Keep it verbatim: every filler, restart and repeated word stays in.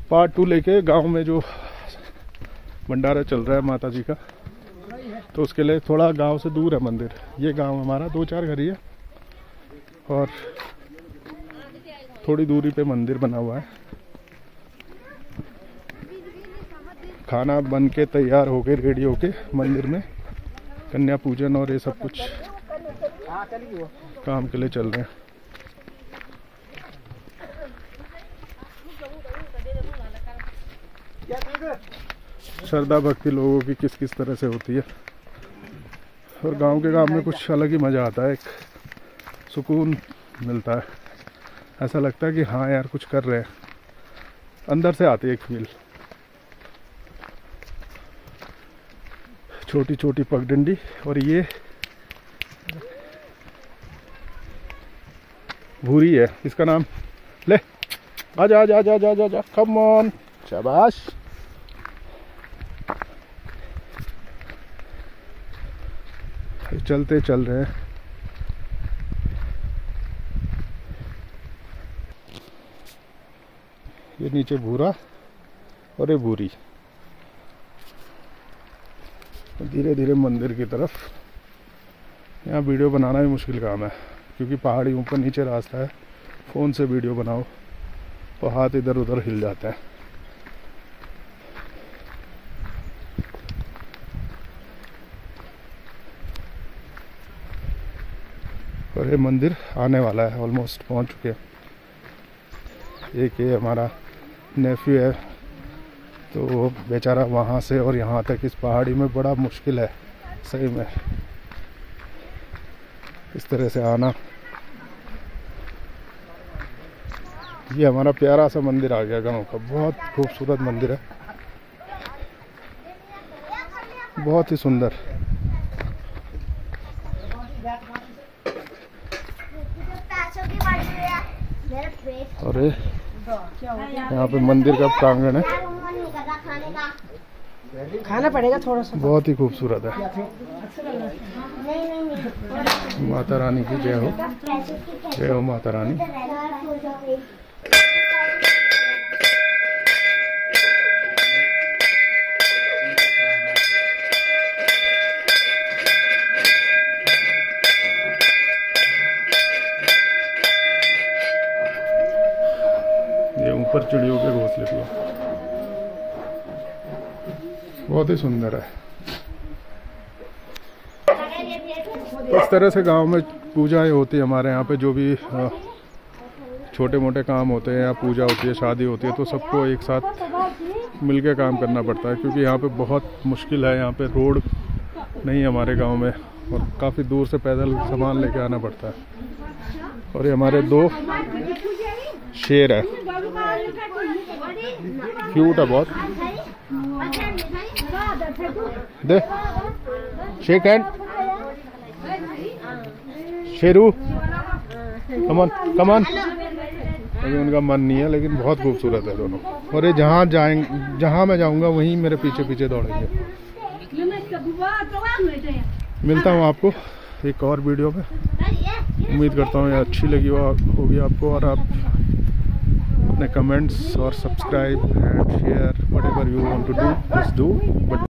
Part two लेके गांव में जो भंडारा चल रहा है माता जी का, तो उसके लिए थोड़ा गांव से दूर है मंदिर। ये गांव हमारा दो चार घर ही है और थोड़ी दूरी पे मंदिर बना हुआ है। खाना बन के तैयार हो के रेडी होके मंदिर में कन्या पूजन और ये सब कुछ काम के लिए चल रहे हैं। श्रद्धा भक्ति लोगों की किस किस तरह से होती है और गांव के काम में कुछ अलग ही मज़ा आता है, एक सुकून मिलता है। ऐसा लगता है कि हाँ यार कुछ कर रहे हैं, अंदर से आती है एक फील। छोटी छोटी पगडंडी और ये भूरी है, इसका नाम ले आजा आजा आजा आजा आजा कम ऑन, शाबाश। चलते चल रहे हैं। ये नीचे भूरा और ये भूरी, धीरे धीरे मंदिर की तरफ। यहाँ वीडियो बनाना भी मुश्किल काम है क्योंकि पहाड़ी ऊपर नीचे रास्ता है। फ़ोन से वीडियो बनाओ तो हाथ इधर उधर हिल जाता है। और ये मंदिर आने वाला है, ऑलमोस्ट पहुंच चुके हैं। एक ये हमारा नेफ्यू है, तो वो बेचारा वहाँ से और यहाँ तक इस पहाड़ी में बड़ा मुश्किल है सही में, इस तरह से आना। ये हमारा प्यारा सा मंदिर आ गया गांव का, बहुत खूबसूरत मंदिर है, बहुत ही सुंदर। और ये यहाँ पे मंदिर का प्रांगण है, खाना पड़ेगा थोड़ा सा, बहुत ही खूबसूरत है। माता रानी की जय हो, जय हो माता रानी। ये ऊपर चिड़ियों के घोंसले भी है, बहुत ही सुंदर है। इस तरह से गांव में पूजाएं होती है हमारे यहाँ पे। जो भी छोटे मोटे काम होते हैं या पूजा होती है, शादी होती है, तो सबको एक साथ मिलके काम करना पड़ता है क्योंकि यहाँ पे बहुत मुश्किल है। यहाँ पे रोड नहीं है हमारे गांव में और काफ़ी दूर से पैदल सामान लेके आना पड़ता है। और ये हमारे दो शेर है, क्यूट है बहुत। दे shake hand Sheru, come on come on. अभी उनका मन नहीं है लेकिन बहुत खूबसूरत है दोनों। और ये जहाँ जाएंगे, जहाँ मैं जाऊँगा वहीं मेरे पीछे पीछे दौड़ेंगे। मिलता हूँ आपको एक और वीडियो में। उम्मीद करता हूँ ये अच्छी लगी होगी आपको, और आप अपने कमेंट्स और subscribe and share whatever you want to do, just do. But